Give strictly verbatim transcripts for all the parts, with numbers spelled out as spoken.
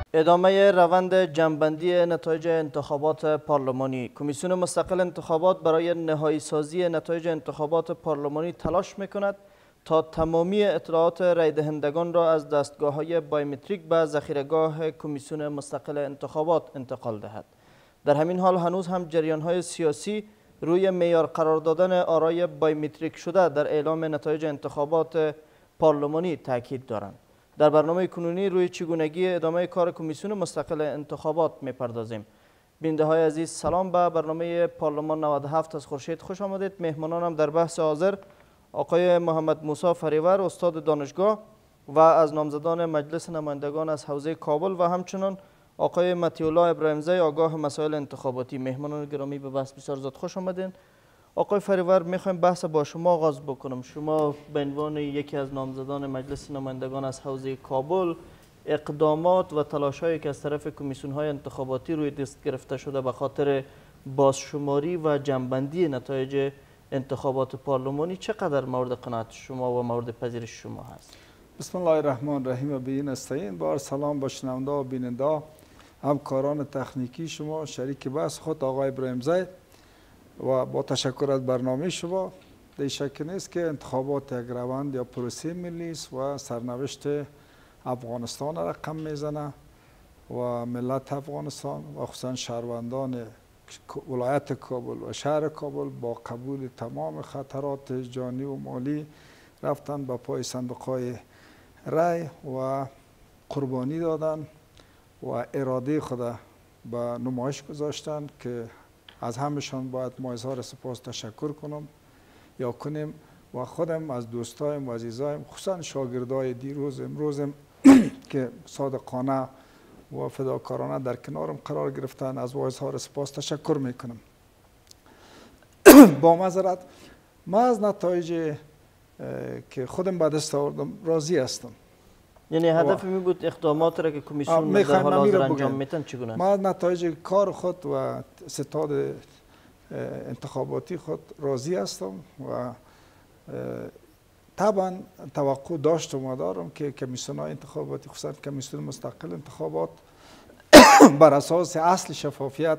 ادامه روند جمع‌بندی نتایج انتخابات پارلمانی. کمیسیون مستقل انتخابات برای نهایی سازی نتایج انتخابات پارلمانی تلاش میکند تا تمامی اطلاعات رای دهندگان را از دستگاه‌های بایومتریک به ذخیره‌گاه کمیسیون مستقل انتخابات انتقال دهد. در همین حال هنوز هم جریان‌های سیاسی روی معیار قرار دادن آرای بایومتریک شده در اعلام نتایج انتخابات پارلمانی تاکید دارند. در برنامه کنونی روی چگونگی ادامه کار کمیسیون مستقل انتخابات میپردازیم. بیننده های عزیز، سلام. به برنامه پارلمان نود و هفت از خورشید خوش آمدید. مهمانانم در بحث حاضر آقای محمد موسی فریور، استاد دانشگاه و از نامزدان مجلس نمایندگان از حوزه کابل، و همچنان آقای مطیع الله ابراهیم زی، آگاه مسائل انتخاباتی. مهمانان گرامی به بحث بسیار زیاد خوش آمدین. آقای فریور، میخوایم بحث با شما آغاز بکنم. شما به عنوان یکی از نامزدان مجلس نمایندگان از حوزه کابل، اقدامات و تلاش‌هایی که از طرف کمیسیون‌های انتخاباتی روی دست گرفته شده به خاطر بازشماری و جمع‌بندی نتایج انتخابات پارلمانی چقدر مورد قناعت شما و مورد پذیرش شما هست؟ بسم الله الرحمن الرحیم. و به این استعین. بار سلام با شنونده و بیننده، همکاران تکنیکی شما، شریک بحث خود آقای ابراهیم زی، و با تشکر از برنامه شما. در شک نیست که انتخابات یک روند یا پروسه ملی است و سرنوشت افغانستان رقم میزنه و ملت افغانستان و خصوصا شهروندان ولایت کابل و شهر کابل با قبول تمام خطرات جانی و مالی رفتن به پای صندوق‌های رای و قربانی دادن و اراده خود به نمایش گذاشتن که از همشان باید ما اظهار سپاس تشکر کنم یا کنیم و خودم از دوستایم و عزیزایم، خصوصا شاگردای دیروز امروزم که صادقانه و فداکارانه در کنارم قرار گرفتن، از او اظهار سپاس تشکر میکنم. با معذرت، ما از نتایج که خودم به دست آوردم راضی هستم. یعنی هدف می بود اقدامات را که کمیسیون در حال حاضر انجام میتن چگونه است؟ ما از نتایج کار خود و ستاد انتخاباتی خود راضی هستم و طبعا توقع داشتم و دارم که کمیسیون های انتخاباتی، خصوصا کمیسیون مستقل انتخابات، بر اساس اصل شفافیت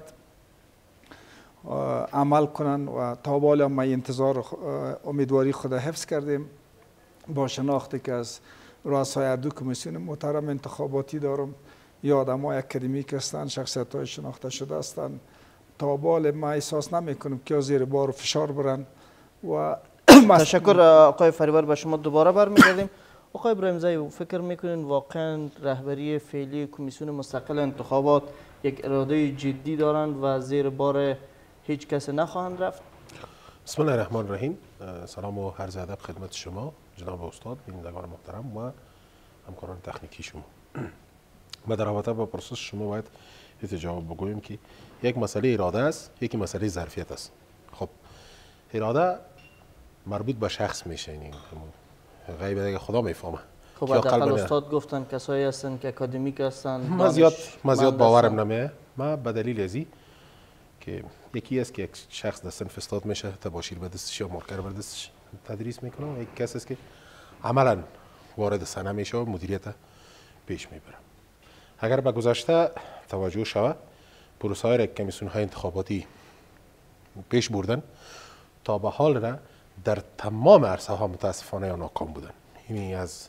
عمل کنن و تا بالا ما انتظار امیدواری خود حفظ کردیم. با شناختی که از رؤسای دو کمیسیون محترم انتخاباتی دارم، یا آدمای اکادمیک هستند، شخصیت های شناخته شده هستند، تا بال ما احساس نمی کنم که زیر بار و فشار برن. و تشکر آقای فریور. به شما دوباره برمیگردیم. آقای ابراهیم زی، فکر میکنین واقعا رهبری فعلی کمیسیون مستقل انتخابات یک اراده جدی دارند و زیر بار هیچ کس نخواهند رفت؟ بسم الله الرحمن الرحیم. سلام و عرض ادب خدمت شما جناب استاد، بینندگان محترم و همکاران تکنیکی شما. ما در رابطه با پرسش شما باید یه جواب بگویم که یک مسئله اراده است، یکی مسئله ظرفیت است. خب اراده مربوط به شخص میشه، این غیب دیگه خدا میفهمه. خب حداقل استاد گفتن کسایی هستن که اکادمیک هستن. ما زیاد ما زیاد باورم نمیه. ما به دلیل ازی که یکی است که یک شخص در صنف استاد میشه، تباشیر به دستش یا مارکر به دستش تدریس میکنه، و یک کس است که عملا وارد صحنه میشه و مدیریت پیش میبره. اگر به گذشته توجه شود، پروسه های کمیسیون های انتخاباتی پیش بردن تا به حال را در تمام عرصه ها متاسفانه یا ناکام بودن. یعنی از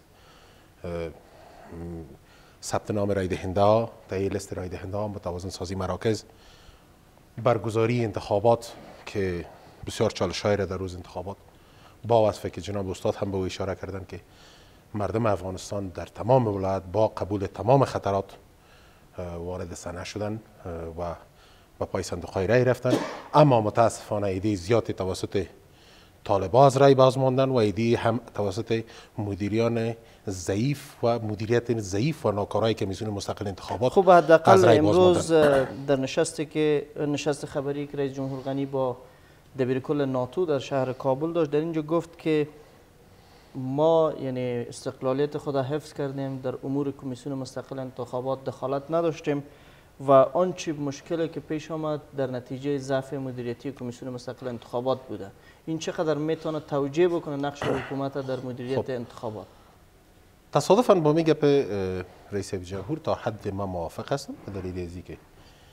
ثبت نام رای دهنده ها، تهیه لیست رای دهنده ها، متوازن سازی مراکز، برگزاری انتخابات که بسیار چالش‌هایی را در روز انتخابات با وصفی که جناب استاد هم به او اشاره کردن که مردم افغانستان در تمام ولایت با قبول تمام خطرات وارد صحنه شدن و به پای صندوق‌های رای رفتن، اما متاسفانه ایده زیادی توسط طالبان از رای باز ماندن و ایده هم توسط مدیریان ضعیف و مدیریت ضعیف و ناکارای کمیسیون مستقل انتخابات. خب حداقل امروز در نشستی که نشست خبری که رئیس جمهور غنی با دبیرکل ناتو در شهر کابل داشت، در اینجا گفت که ما یعنی استقلالیت خود حفظ کردیم، در امور کمیسیون مستقل انتخابات دخالت نداشتیم و آنچه مشکلی که پیش آمد در نتیجه ضعف مدیریتی کمیسیون مستقل انتخابات بوده. این چقدر میتونه توجیه بکنه نقش حکومت در مدیریت خب. انتخابات؟ تصادفاً با میگه به رئیس جمهور تا حد ما موافق هستم به دلیل ازی که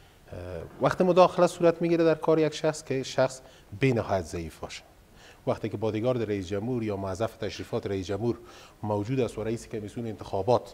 وقتی مداخله صورت میگیره در کار یک شخص که شخص بی نهایت ضعیف باشه، وقتی که بادیگارد رئیس جمهور یا موظف تشریفات رئیس جمهور موجود است و رئیس کمیسیون انتخابات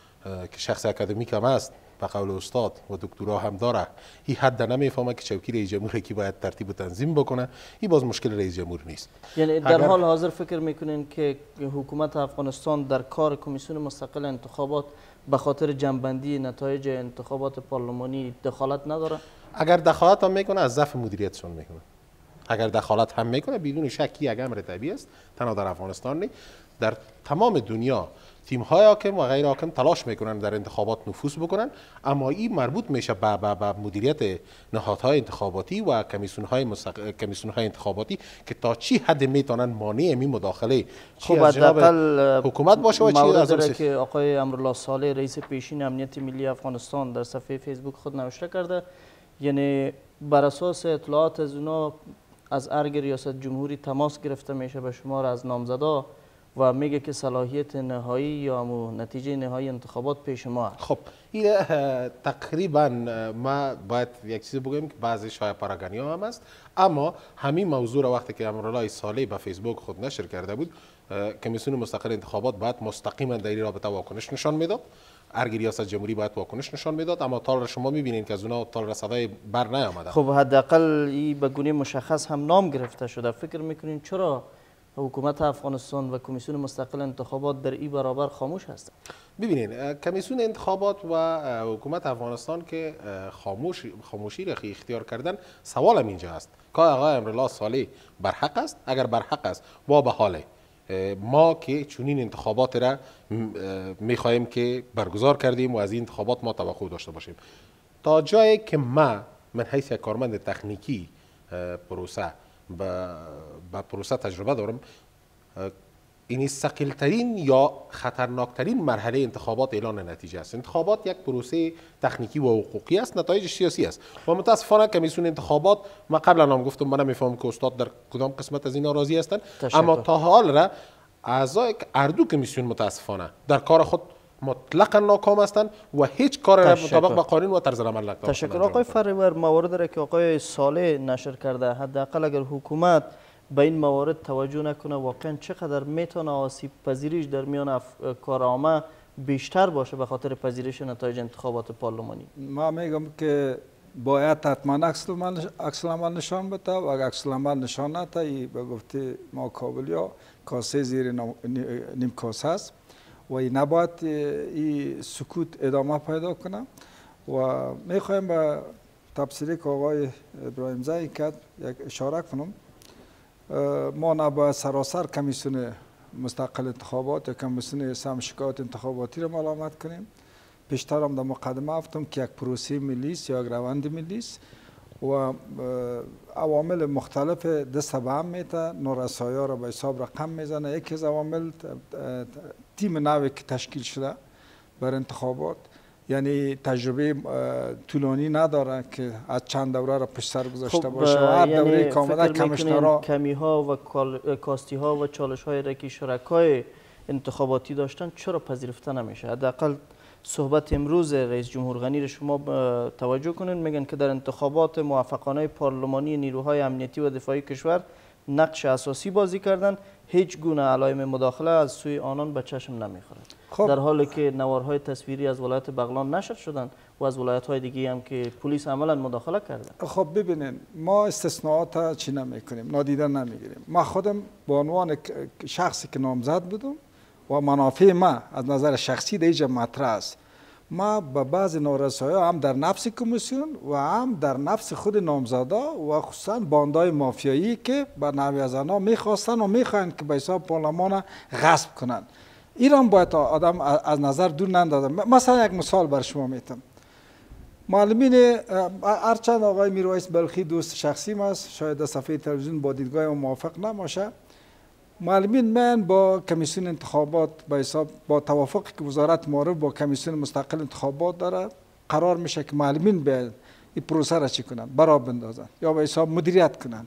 که شخص اکادمیک هم است به قول استاد و دکترا هم داره، این حد نمیفهمه که چوکی رئیس جمهور کی باید ترتیب و تنظیم بکنه، این باز مشکل رئیس جمهور نیست. یعنی در حال حاضر فکر میکنین که حکومت افغانستان در کار کمیسیون مستقل انتخابات به خاطر جنبندی نتایج انتخابات پارلمانی دخالت نداره؟ اگر دخالت هم میکنه از ضعف مدیریتشون میکنه. اگر دخالت هم میکنه بدون شک یک امر طبیعی است، تنها در افغانستان نه، در تمام دنیا تیم های حاکم و غیر حاکم تلاش میکنن در انتخابات نفوذ بکنن، اما این مربوط میشه به به مدیریت نهادهای انتخاباتی و کمیسیون های مستق... کمیسیون های انتخاباتی که تا چی حد میتونن مانع این مداخله خب حداقل حکومت باشه و چی از که آقای امرالله صالح رئیس پیشین امنیت ملی افغانستان در صفحه فیسبوک خود نوشته کرده، یعنی بر اساس اطلاعات از اونا از ارگ ریاست جمهوری تماس گرفته میشه به شمار از نامزدا و میگه که صلاحیت نهایی یا نتیجه نهایی انتخابات پیش ما هست. خب این تقریبا ما باید یک چیز بگویم که بعضی شایع پراگنی ها هم است، اما همین موضوع را وقتی که امرالله صالح به فیسبوک خود نشر کرده بود، کمیسیون مستقل انتخابات باید مستقیما در این رابطه واکنش نشان میداد، ارگ ریاست جمهوری باید واکنش نشان میداد، اما تا شما میبینید که از اونها تا رصدای بر نیامده. خب حداقل این به گونه مشخص هم نام گرفته شده. فکر میکنین چرا حکومت افغانستان و کمیسیون مستقل انتخابات در این برابر خاموش هستند؟ ببینید کمیسیون انتخابات و حکومت افغانستان که خاموش خاموشی را اختیار کردن، سوالم اینجا است که آقای امرالله صالح برحق است؟ اگر برحق است و به حال ما که چنین انتخابات را میخواهیم که برگزار کردیم و از این انتخابات ما توقع داشته باشیم، تا جایی که ما من حیث یک کارمند تکنیکی پروسه با پروسه تجربه دارم، این ثقیل‌ترین یا خطرناکترین مرحله انتخابات اعلان نتیجه است. انتخابات یک پروسه تکنیکی و حقوقی است، نتایج سیاسی است و متاسفانه کمیسیون انتخابات، ما قبلا هم گفتم من نمیفهمم که استاد در کدام قسمت از اینا راضی هستند، اما تا حال را اعضای اردو کمیسیون متاسفانه در کار خود مطلقا ناکام هستند و هیچ کار مطابق با قانون و طرز عمل نکردند. تشکر آقای فریور. موارد را که آقای صالح نشر کرده، حداقل اگر حکومت به این موارد توجه نکنه، واقعا چقدر میتونه آسیب پذیریش در میان کارآمد بیشتر باشه به خاطر پذیرش نتایج انتخابات پارلمانی؟ ما میگم که باید حتما عکس العمل نشان بده و اگر عکس العمل نشان نده، به گفته ما کابلیا کاسه زیر نیم کاسه است و این نباید این سکوت ادامه پیدا کنه و میخوایم به تفسیری که آقای ابراهیم زایی کرد یک اشاره کنم. ما نباید سراسر کمیسیون مستقل انتخابات یا کمیسیون سهم شکایات انتخاباتی را ملامت کنیم. پیشتر هم در مقدمه گفتم که یک پروسه ملی است یا یک روند ملی است و عوامل مختلف دست به هم میته، نارسایی ها را به حساب رقم میزنه. یکی از عوامل تیم نوی که تشکیل شده بر انتخابات، یعنی تجربه طولانی نداره که از چند دوره را پشت سر گذاشته خب باشه و هر یعنی دوره کاملا کمشنرا کمی ها و کاستی ها و چالش های را که شرکای انتخاباتی داشتن چرا پذیرفته نمیشه؟ حداقل صحبت امروز رئیس جمهور غنی را شما توجه کنین، میگن که در انتخابات موفقانه پارلمانی نیروهای امنیتی و دفاعی کشور نقش اساسی بازی کردن، هیچ گونه علائم مداخله از سوی آنان به چشم نمیخورد. خب در حالی که نوارهای تصویری از ولایت بغلان نشر شدند و از ولایت های دیگه هم که پلیس عملا مداخله کرده. خب ببینین، ما استثناءات چی نمیکنیم، نادیده نمیگیریم. ما خودم به عنوان شخصی که نامزد بودم و منافع ما از نظر شخصی در اینجا مطرح است، ما به بعض نارسایی هم در نفس کمیسیون و هم در نفس خود نامزدا و خصوصا باندهای مافیایی که به نحوی از آنها میخواستن و میخواین که به حساب پارلمان غصب کنند، ایران باید آدم از نظر دور نندازه. مثلا یک مثال بر شما میتم. معلمین هرچند آقای میرویس بلخی دوست شخصیم است، شاید صفحه تلویزیون با دیدگاه موافق نباشه، معلمین من با کمیسیون انتخابات به حساب با توافقی که وزارت معارف با کمیسیون مستقل انتخابات داره، قرار میشه که معلمین به این پروسه را چی کنن، برا بندازن یا به حساب مدیریت کنن.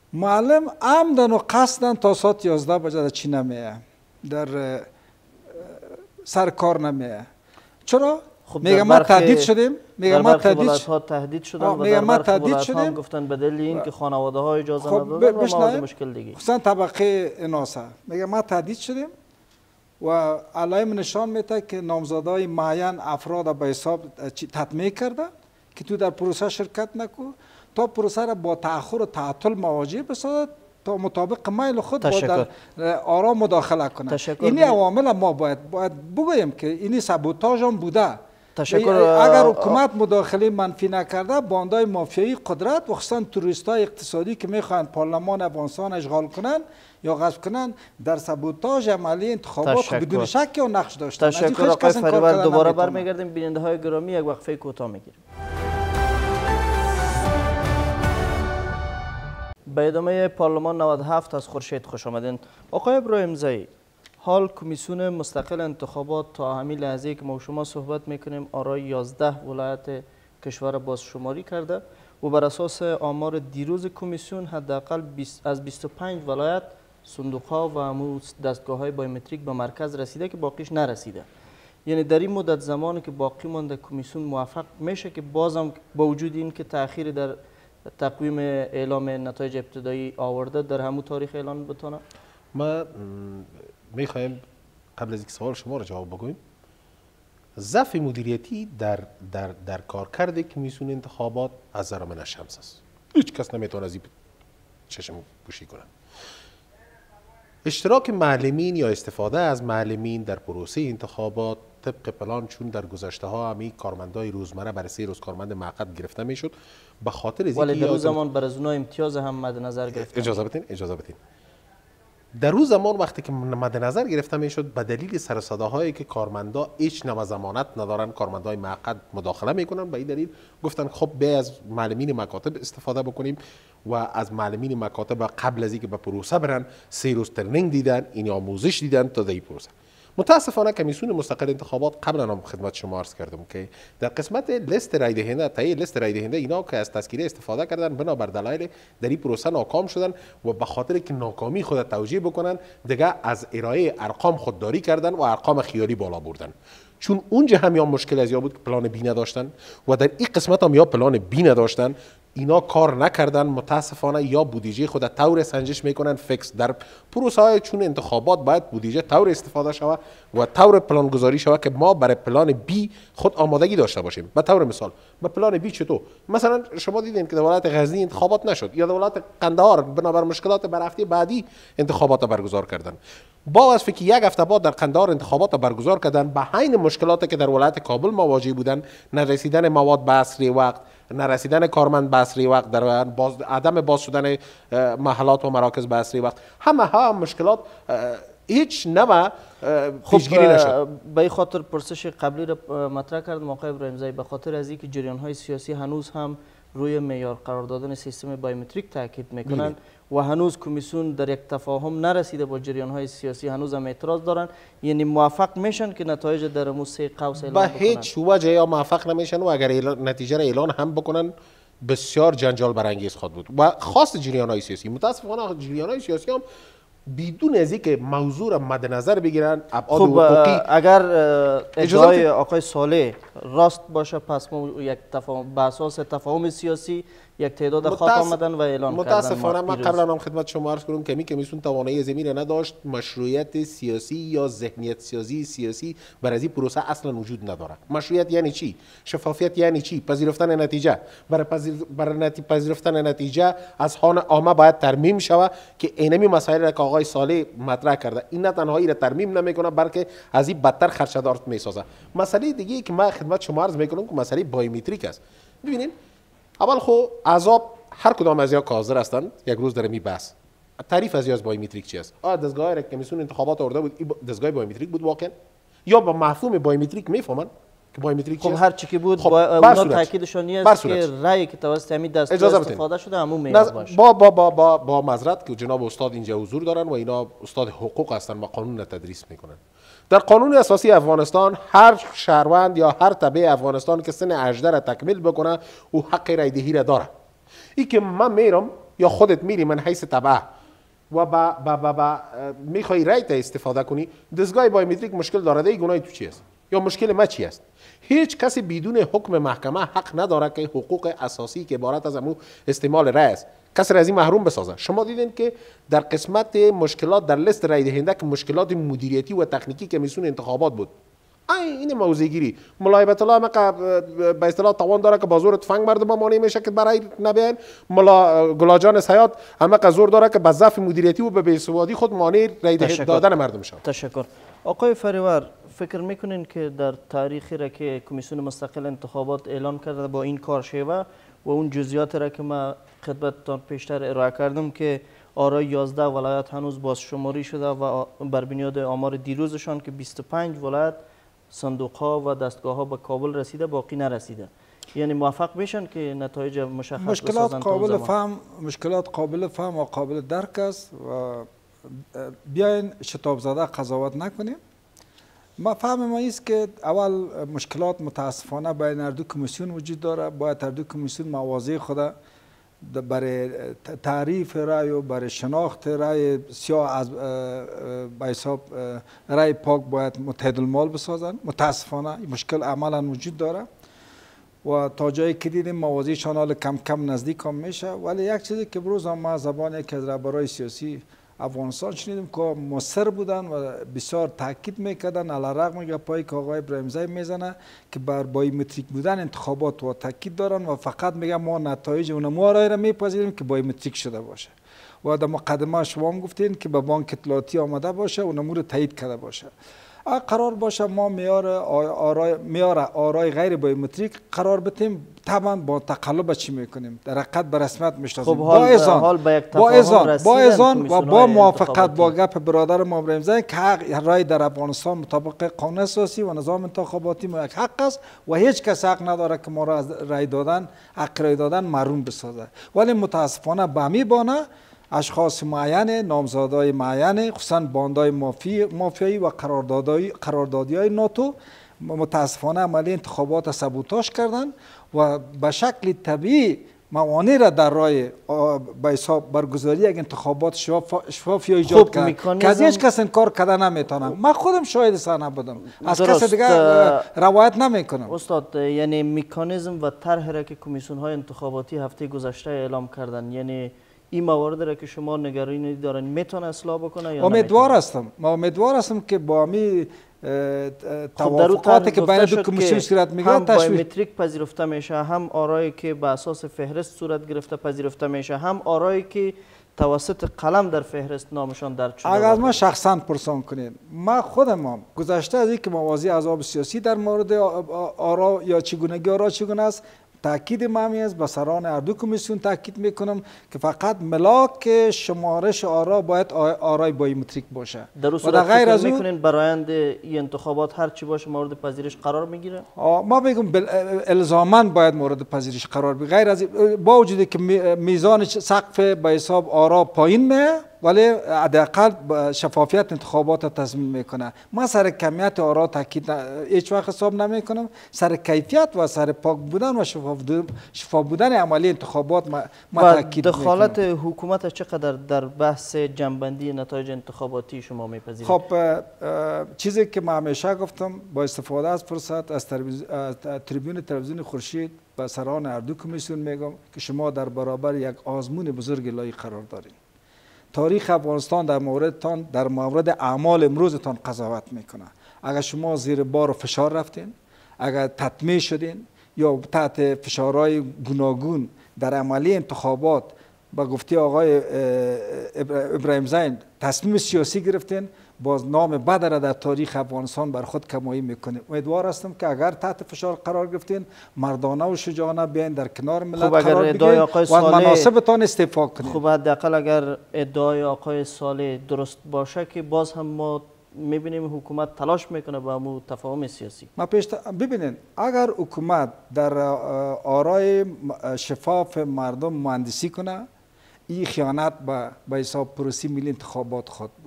معلم عمدن و قصدن تا ساعت یازده بجه چی نمیه در سر کار نمیه. چرا؟ خب میگه ما تهدید شدیم، میگه ما تهدید ها تهدید شدن و میگه در ما برخی تهدید ولایت ها هم شدیم گفتن به دلیل اینکه خانواده ها اجازه خب ندادن و بشنوید. موارد مشکل دیگه. خصوصا طبقه اناسه میگه ما تهدید شدیم و علائم نشان میده که نامزدای معین افراد به حساب تطمیع کرده که تو در پروسه شرکت نکو تا پروسه را با تأخر و تعطل مواجه بسازد تا مطابق میل خود با در آرا مداخله کنه. اینی عوامل ما باید باید بگویم که اینی سابوتاژ هم بوده. تشکر. اگر حکومت مداخله منفی نکرده باندای مافیایی قدرت و خصوصا توریستای اقتصادی که میخوان پارلمان افغانستان اشغال کنن یا غصب کنن در سابوتاژ عملی انتخابات بدون شک و نقش داشتن. تشکر آقای فریور. دوباره برمیگردیم. بیننده های گرامی یک وقفه کوتاه میگیریم. به ادامه پارلمان نود و هفت از خورشید خوش آمدین. آقای ابراهیم زئی، حال کمیسیون مستقل انتخابات تا همین لحظه که ما شما صحبت میکنیم آرای یازده ولایت کشور بازشماری کرده و بر اساس آمار دیروز کمیسیون حداقل از بیست و پنج ولایت صندوق ها و همون دستگاه های بایومتریک به مرکز رسیده که باقیش نرسیده. یعنی در این مدت زمانی که باقی مانده کمیسیون موفق میشه که بازم با وجود این که تأخیر در تقویم اعلام نتایج ابتدایی آورده در همون تاریخ اعلان بتونه؟ ما میخوایم قبل از اینکه سوال شما را جواب بگویم ضعف مدیریتی در در در کارکرد کمیسیون انتخابات از نظر من شمس است. هیچ کس نمیتونه از این چشم پوشی کنه. اشتراک معلمین یا استفاده از معلمین در پروسه انتخابات طبق پلان چون در گذشته ها همی کارمندای روزمره برای سه روز کارمند موقت گرفته میشد به خاطر از ولی در روز زمان برای از اونها امتیاز هم مد نظر گرفته. اجازه بدین اجازه بدین در روز زمان وقتی که مد نظر گرفته میشد به دلیل سر صدا هایی که کارمندا هیچ نوع ضمانت ندارن کارمندای موقت مداخله میکنن به این دلیل گفتن خب بیا از معلمین مکاتب استفاده بکنیم و از معلمین مکاتب قبل از اینکه به پروسه برن سه روز ترنینگ دیدن این آموزش دیدن تا در پروسه. متاسفانه کمیسیون مستقل انتخابات قبلا هم خدمت شما عرض کردم که در قسمت لیست رای دهنده تایید لیست رای دهنده اینا که از تذکیره استفاده کردن بنابر دلایل در این پروسه ناکام شدن و به خاطر که ناکامی خود توجیه بکنن دیگه از ارائه ارقام خودداری کردن و ارقام خیالی بالا بردن. چون اونجا هم یا مشکل از یا بود که پلان بی نداشتن و در این قسمت هم یا پلان بی نداشتن اینا کار نکردن. متاسفانه یا بودجه خود طور سنجش میکنن فکس در پروسه های چون انتخابات باید بودجه طور استفاده شود و طور پلان گذاری شود که ما برای پلان بی خود آمادگی داشته باشیم. به طور مثال به پلان بی چطور مثلا شما دیدین که در ولایت غزنی انتخابات نشد یا در ولایت قندهار بنابر مشکلات بر هفته بعدی انتخابات برگزار کردن. با از که یک هفته بعد در قندهار انتخابات برگزار کردن به عین مشکلاتی که در ولایت کابل مواجه بودن، نرسیدن مواد به اسری وقت، نرسیدن کارمند به اسری وقت، در باز عدم باز شدن محلات و مراکز به اسری وقت، همه ها مشکلات هیچ نوع پیشگیری نشد. به این خاطر پرسش قبلی را مطرح کردم آقای ابراهیم زئی، به خاطر از اینکه جریان های سیاسی هنوز هم روی معیار قرار دادن سیستم بایومتریک تاکید میکنن و هنوز کمیسیون در یک تفاهم نرسیده با جریان های سیاسی، هنوز هم اعتراض دارن، یعنی موفق میشن که نتایج در موسیقی قوس اعلام بکنن؟ به هیچ وجه یا موفق نمیشن و اگر نتیجه را اعلان هم بکنن بسیار جنجال برانگیز خواهد بود و خاص جریان های سیاسی. متاسفانه جریان های سیاسی هم بدون از اینکه موضوع را مد نظر بگیرن ابعاد خب حقوقی. اگر ادعای آقای صالح راست باشه پس ما یک تفاهم به اساس تفاهم سیاسی یک تعداد خاک آمدن و اعلان کردن. متاسفانه من قبلا هم خدمت شما عرض کردم که می کمیسیون توانایی زمین نداشت، مشروعیت سیاسی یا ذهنیت سیاسی سیاسی برای این پروسه اصلا وجود نداره. مشروعیت یعنی چی؟ شفافیت یعنی چی؟ پذیرفتن نتیجه. برای پذیر... برای پذیرفتن نتیجه از هان عامه باید ترمیم شود که اینمی مسائل را که آقای صالح مطرح کرده این نه تنها را ترمیم نمیکنه بلکه از این بدتر خدشه‌دار میسازه. مسئله دیگه که من خدمت شما عرض میکنم که مسئله بایومتریک است. ببینید اول خو عذاب هر کدام از یا حاضر هستند یک روز در می بحث تعریف از یا از بایومتریک چی است. آ دستگاه را کمیسیون انتخابات آورده بود دستگاه بایومتریک بود واقعا یا با مفهوم بایومتریک میفهمن که بایومتریک چی است؟ خب هر چی که بود خب اونا تاکیدشون است که رأی که توسط همین دستگاه استفاده شده همون میاد باشه. با با با با, با معذرت که جناب استاد اینجا حضور دارن و اینا استاد حقوق هستن و قانون را تدریس میکنن. در قانون اساسی افغانستان هر شهروند یا هر تبع افغانستان که سن هجده را تکمیل بکنه او حق رای دهی را داره. این که من میرم یا خودت میری من حیث تبع و با با با, با میخوای رایت استفاده کنی، دستگاه بایومتریک مشکل داره، دیگه گناه تو چی است یا مشکل ما چی است؟ هیچ کسی بدون حکم محکمه حق نداره که حقوق اساسی که عبارت از امو استعمال رای است کسی را از این محروم بسازه. شما دیدین که در قسمت مشکلات در لیست رای دهنده که مشکلات مدیریتی و تکنیکی کمیسیون انتخابات بود، این موضوع گیری ملای بیت الله مقا به اصطلاح توان داره که با زور تفنگ مردم مانع میشه که برای نبین، ملا گلاجان سیاد هم زور داره که به ضعف مدیریتی و به بی‌سوادی خود مانع رای دادن مردم شد. تشکر. آقای فریور، فکر میکنین که در تاریخی را که کمیسیون مستقل انتخابات اعلان کرده با این کار شیوه و اون جزئیات را که ما خدمتتان پیشتر ارائه کردم که آرای یازده ولایت هنوز بازشماری شده و بر بنیاد آمار دیروزشان که بیست و پنج ولایت صندوق ها و دستگاه ها به کابل رسیده باقی نرسیده، یعنی موفق میشن که نتایج مشخص مشکلات قابل فهم مشکلات قابل فهم و قابل درک است و بیاین شتاب زده قضاوت نکنیم. ما فهم ما است که اول مشکلات متاسفانه بین هر دو کمیسیون وجود داره. باید هر دو کمیسیون مواضع خود برای تعریف رای و برای شناخت رای سیاه از به حساب رای پاک باید متعادل بسازن. متاسفانه مشکل عملا وجود داره و تا جایی که دیدیم مواضعشان حال کم کم نزدیک هم میشه. ولی یک چیزی که بروز هم ما زبان یکی از رهبرای سیاسی افغانستان شنیدیم که مصر بودن و بسیار تاکید میکردن علیرغم گپایی که آقای ابراهیم زی میزنه که بر بایومتریک بودن انتخابات و تاکید دارن و فقط میگن ما نتایج اون آرای را میپذیریم که بایومتریک شده باشه و در مقدمه شما هم گفتین که به بانک اطلاعاتی آمده باشه و امور تایید کرده باشه. قرار باشه ما معیار آرای معیار آرای غیر بایومتریک قرار بدیم، طبعا با تقلب چی میکنیم در حقیقت به رسمیت میشناسیم. خب با ازان با ازان با ازان و با موافقت با گپ برادر ما ابراهیم زی که حق رای در افغانستان مطابق قانون اساسی و نظام انتخاباتی ما یک حق است و هیچ کس حق نداره که ما را از رای دادن حق رای دادن محروم بسازه. ولی متاسفانه به می بانه اشخاص معین، نامزدای معین، خصوصا باندای مافیایی و قراردادهای قراردادی‌های ناتو متاسفانه عملی انتخابات سابوتاژ کردن و به شکل طبیعی موانع را در راه به حساب برگزاری یک انتخابات شفاف ایجاد کرد که از هیچ کس انکار کرده نمیتونم. من خودم شاهد صحنه بودم، از کس دیگه روایت نمیکنم. استاد، یعنی مکانیزم و طرح را که کمیسیون های انتخاباتی هفته گذشته اعلام کردن، یعنی این موارد را که شما نگرانی دارین میتونه اصلاح بکنه یا امیدوار هستم. ما امیدوار هستم که با می توافقاتی که بین دو کمیسیون صورت میگیره هم بایومتریک پذیرفته میشه، هم آرایی که به اساس فهرست صورت گرفته پذیرفته میشه، هم آرایی که توسط قلم در فهرست نامشان درج شده. اگر از ما شخصا پرسان کنید، ما خودم هم گذشته از اینکه موازی احزاب سیاسی در مورد آرا یا چگونگی آرا چگونه است تاکید مامی است، به سران هر دو کمیسیون تاکید میکنم که فقط ملاک شمارش آرا باید آرای بایومتریک باشه. در اصل غیر از میکنین برآیند این انتخابات هر چی باشه مورد پذیرش قرار میگیره؟ ما میگم الزاما باید مورد پذیرش قرار بگیره. غیر از با وجودی که میزان سقف به حساب آرا پایین میه ولی حداقل شفافیت انتخابات تضمین میکنه. ما سر کمیت آرا تاکید هیچ وقت حساب نمیکنم، سر کیفیت و سر پاک بودن و شفاف شفاف بودن عملی انتخابات ما تاکید میکنم. دخالت حکومت چقدر در بحث جنبندی نتایج انتخاباتی شما میپذیرید؟ خب چیزی که من همیشه گفتم با استفاده از فرصت از تریبیون تلویزیون خورشید به سران هر دو کمیسیون میگم که شما در برابر یک آزمون بزرگ الهی قرار دارید. تاریخ افغانستان در موردتان در مورد اعمال امروزتان قضاوت میکنه. اگر شما زیر بار و فشار رفتین، اگر تطمیع شدین یا تحت فشارهای گوناگون در عملی انتخابات با گفته آقای ابراهیم زی تصمیم سیاسی گرفتین، باز نام بد را در تاریخ افغانستان بر خود کمایی میکنه. امیدوار هستم که اگر تحت فشار قرار گرفتین مردانه و شجاعانه بیاین در کنار ملت قرار بگیرید و مناسبتان استعفا کنید. خب حداقل اگر ادعای آقای صالح درست باشه که باز هم ما میبینیم حکومت تلاش میکنه با مو تفاهم سیاسی. ما پیش ببینید اگر حکومت در آرای شفاف مردم مهندسی کنه، این خیانت به به حساب پروسی ملی انتخابات خود بود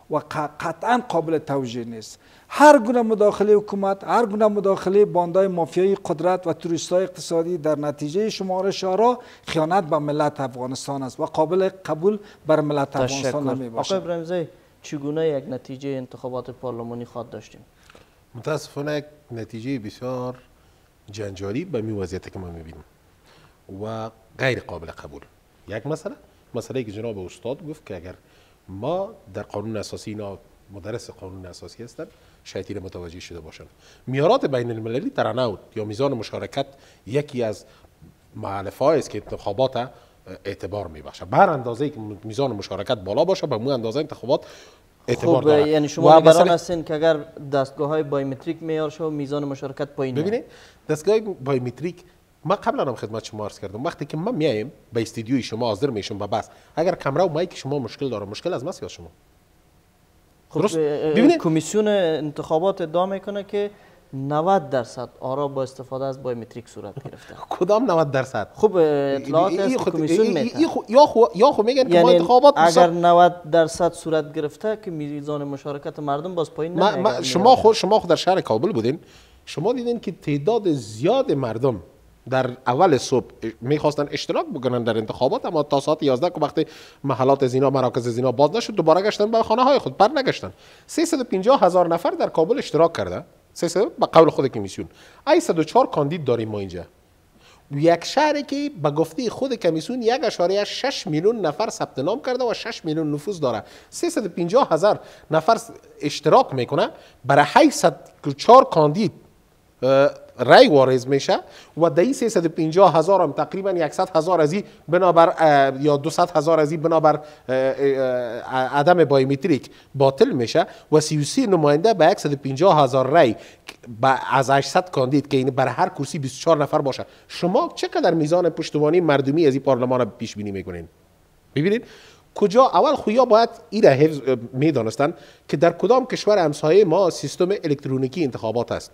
و قطعا قابل توجیه نیست. هر گونه مداخله حکومت، هر گونه مداخله باندهای مافیایی قدرت و توریستای اقتصادی در نتیجه شمارش آرا خیانت به ملت افغانستان است و قابل قبول بر ملت افغانستان نمی باشد. آقای ابراهیم زی، چگونه یک نتیجه انتخابات پارلمانی خواهد داشتیم؟ متاسفانه یک نتیجه بسیار جنجالی به می وضعیتی که ما میبینیم و غیر قابل قبول. یک مسئله مسئله که جناب استاد گفت که اگر ما در قانون اساسی، اینا مدرس قانون اساسی هستند، شاید این متوجه شده باشند، میارات بین المللی ترنود یا میزان مشارکت یکی از مؤلفه‌ای است که انتخابات اعتبار میبخشه. بر اندازه‌ای که میزان مشارکت بالا باشه به اون اندازه انتخابات اعتبار خب داره. یعنی شما نگران هستین که اگر دستگاه های بایومتریک معیار شو میزان مشارکت پایین ببینید دستگاه بایومتریک، ما قبلا هم خدمت شما عرض کردم، وقتی که ما میایم به استودیوی شما حاضر میشم و بس اگر کامرا و مایک شما مشکل داره، مشکل از ماست یا شما؟ درست. ببینید کمیسیون انتخابات ادعا میکنه که نود درصد آرا با استفاده از بایومتریک صورت گرفته. کدام نود درصد؟ خب اطلاعات از کمیسیون میده. یا خو یا خو میگن که ما انتخابات اگر نود درصد صورت گرفته که میزان مشارکت مردم باز پایین نمیاد. شما خود شما خود در شهر کابل بودین، شما دیدین که تعداد زیاد مردم در اول صبح میخواستن اشتراک بکنن در انتخابات، اما تا ساعت یازده که وقتی محلات زینا، مراکز زینا باز نشد، دوباره گشتن به خانه های خود، بر نگشتن. سیصد و پنجاه هزار نفر در کابل اشتراک کرده، سیصد به قول خود کمیسیون. ای صد و چهار کاندید داریم ما اینجا. یک شهری که به گفته خود کمیسیون یک اشاریه شش میلیون نفر ثبت نام کرده و شش میلیون نفوس داره. سیصد و پنجاه هزار نفر اشتراک میکنه، برای هشتصد و چهار کاندید رای واریز میشه و در این سیصد و پنجاه هزار هم تقریبا صد هزار از این بنابر یا دویست هزار از این بنابر عدم بایومتریک باطل میشه و سی و سه نماینده به صد و پنجاه هزار رای از هشتصد کاندید که این برای هر کرسی بیست و چهار نفر باشه. شما چقدر میزان پشتوانی مردمی از این پارلمان پیش بینی میکنین؟ ببینید کجا اول خویا باید این حفظ میدانستن که در کدام کشور همسایه ما سیستم الکترونیکی انتخابات است.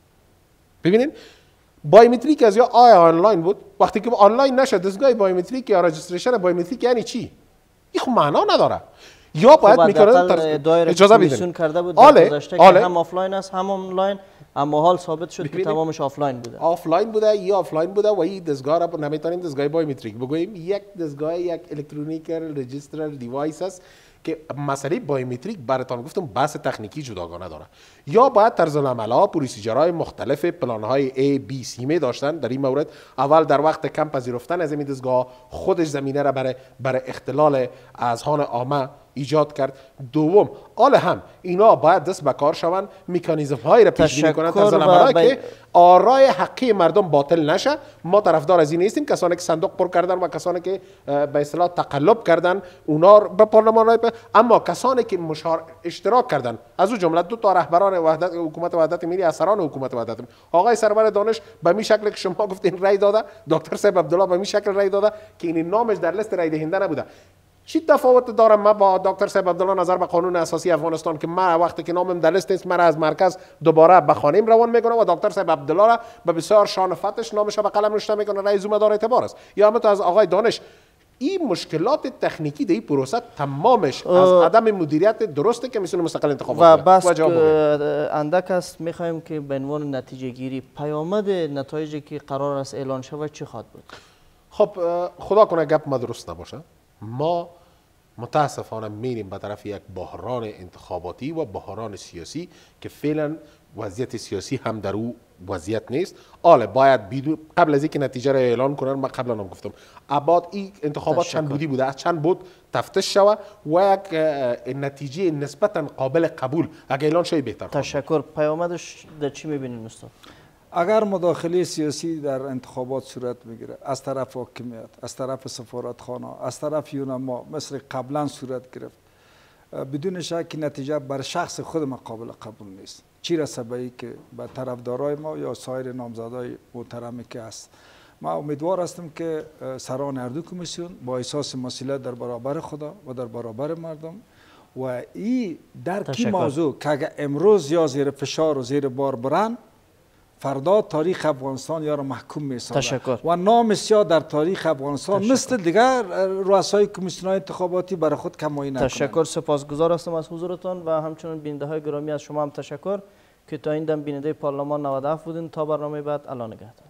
ببینید بایومتریک از یا آیا آنلاین بود، وقتی که آنلاین نشد دستگاه بایومتریک یا رجستریشن بایومتریک یعنی چی؟ این خب معنا نداره. یا باید میکنن اجازه بدین کرده بود در گذشته که هم آفلاین است هم آنلاین، اما حال ثابت شد که تمامش آفلاین بوده. آفلاین بوده یا آفلاین بوده و این دستگاه را نمیتونیم دستگاه بایومتریک بگوییم. یک دستگاه یک الکترونیکال رجسترال دیوایس است که مسئله بایومتریک براتون گفتم بحث تکنیکی جداگانه داره. یا باید طرز العمل‌ها پروسیجرهای مختلف پلان‌های A B C می داشتن. در این مورد اول در وقت کم پذیرفتن از این دستگاه خودش زمینه را برای برای اختلال اذهان عامه ایجاد کرد. دوم آل هم اینا باید دست به کار شوند، مکانیزم هایی را پیش بینی کنند طرز العمل‌ها که آرای حقی مردم باطل نشه. ما طرفدار از این نیستیم کسانی که صندوق پر کردن و کسانی که به اصطلاح تقلب کردن اونا به پارلمان رای، اما کسانی که مشار... اشتراک کردن از او جمله دو تا رهبران وحدت حکومت وحدت ملی، اثران حکومت وحدت ملی، آقای سرور دانش به می شکل که شما گفتین رای داده، دکتر صاحب عبدالله به می شکل رای داده که این نامش در لیست رای دهنده نبوده. چی تفاوت دارم ما با دکتر صاحب عبدالله نظر به قانون اساسی افغانستان که ما وقتی که نامم در لیست نیست مرا از مرکز دوباره به خانه‌ام روان میکنه و دکتر صاحب عبدالله را به بسیار شان و فتش نامش به قلم نوشته میکنه، رئیس جمهور دار اعتبار است. یا هم تو از آقای دانش این مشکلات تکنیکی در این پروسه تمامش از عدم مدیریت درسته که کمیسیون مستقل انتخابات و بس اندک است. میخوایم که به عنوان نتیجه گیری پیامد نتایجی که قرار است اعلان شود چی خواهد بود؟ خب خدا کنه گپ ما درست نباشه، ما متاسفانه میریم به طرف یک بحران انتخاباتی و بحران سیاسی که فعلا وضعیت سیاسی هم در او وضعیت نیست. آله باید بیدو قبل از اینکه نتیجه را اعلان کنن، ما قبلا هم گفتم اباد این انتخابات چند بودی بوده، از چند بود تفتش شوه و یک نتیجه نسبتا قابل قبول اگه اعلان شوی بهتر. تشکر. پیامدش در چی میبینید استاد؟ اگر مداخله سیاسی در انتخابات صورت میگیره از طرف حاکمیت، از طرف سفارتخانه، از طرف یونما مثل قبلا صورت گرفت، بدون شک نتیجه بر شخص خود ما قابل قبول نیست. چی رسه به ای که به طرفدارای ما یا سایر نامزدای محترمی که هست. ما امیدوار هستم که سران هر دو کمیسیون با احساس مسئولیت در برابر خدا و در برابر مردم و این در کی موضوع که اگر امروز یا زیر فشار و زیر بار برن فردا تاریخ افغانستان یا را محکوم می‌سازد تشکر. و نام سیاه در تاریخ افغانستان تشکر. مثل دیگر رؤسای کمیسیون‌های انتخاباتی برای خود کمایی نکنند. تشکر، سپاسگزار هستم از حضورتان و همچنین بیننده های گرامی از شما هم تشکر که تا این دم بیننده پارلمان نود و هفت بودین. تا برنامه بعد، الله نگهدار.